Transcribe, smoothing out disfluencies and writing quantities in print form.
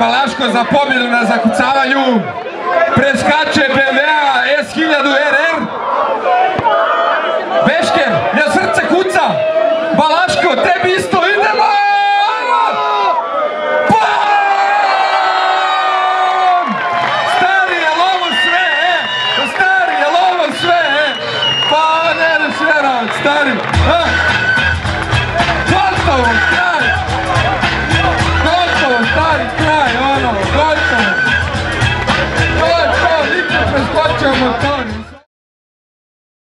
Balaško za pobjedu na zakucavanju. Preskače BMW S1000 RR.